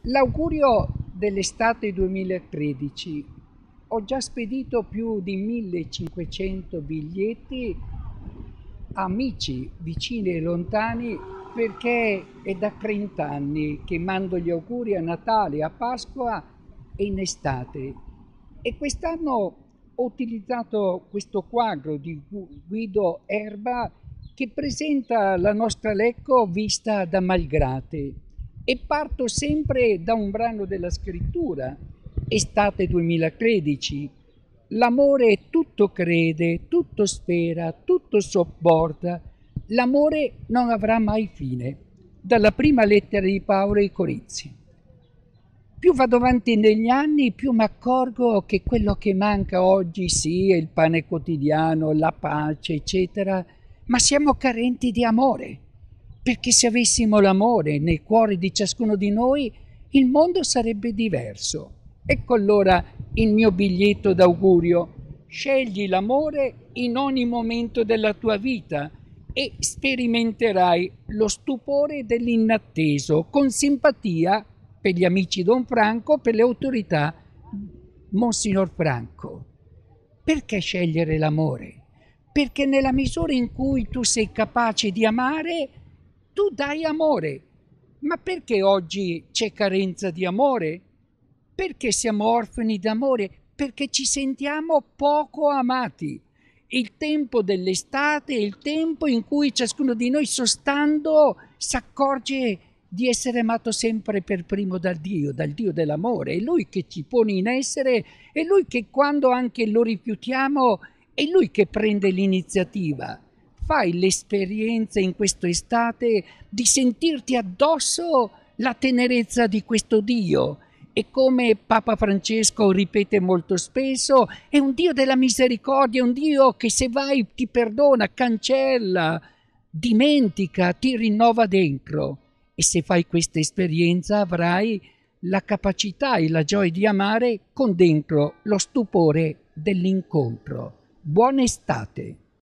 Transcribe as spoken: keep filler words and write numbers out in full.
L'augurio dell'estate duemilatredici. Ho già spedito più di millecinquecento biglietti a amici vicini e lontani perché è da trenta anni che mando gli auguri a Natale, a Pasqua e in estate. E quest'anno ho utilizzato questo quadro di Guido Erba che presenta la nostra Lecco vista da Malgrate. E parto sempre da un brano della scrittura, estate duemilatredici. L'amore tutto crede, tutto spera, tutto sopporta. L'amore non avrà mai fine. Dalla prima lettera di Paolo ai Corinzi. Più vado avanti negli anni, più mi accorgo che quello che manca oggi sì, è il pane quotidiano, la pace, eccetera, ma siamo carenti di amore. Perché se avessimo l'amore nel cuore di ciascuno di noi, il mondo sarebbe diverso. Ecco allora il mio biglietto d'augurio. Scegli l'amore in ogni momento della tua vita e sperimenterai lo stupore dell'inatteso, con simpatia per gli amici Don Franco, per le autorità Monsignor Franco. Perché scegliere l'amore? Perché nella misura in cui tu sei capace di amare, tu dai amore. Ma perché oggi c'è carenza di amore? Perché siamo orfani d'amore? Perché ci sentiamo poco amati. Il tempo dell'estate è il tempo in cui ciascuno di noi, sostando, si accorge di essere amato sempre per primo dal Dio, dal Dio dell'amore. È Lui che ci pone in essere, è Lui che quando anche lo rifiutiamo, è Lui che prende l'iniziativa. Fai l'esperienza in questa estate di sentirti addosso la tenerezza di questo Dio. E come Papa Francesco ripete molto spesso, è un Dio della misericordia, un Dio che se vai ti perdona, cancella, dimentica, ti rinnova dentro. E se fai questa esperienza avrai la capacità e la gioia di amare con dentro lo stupore dell'incontro. Buona estate!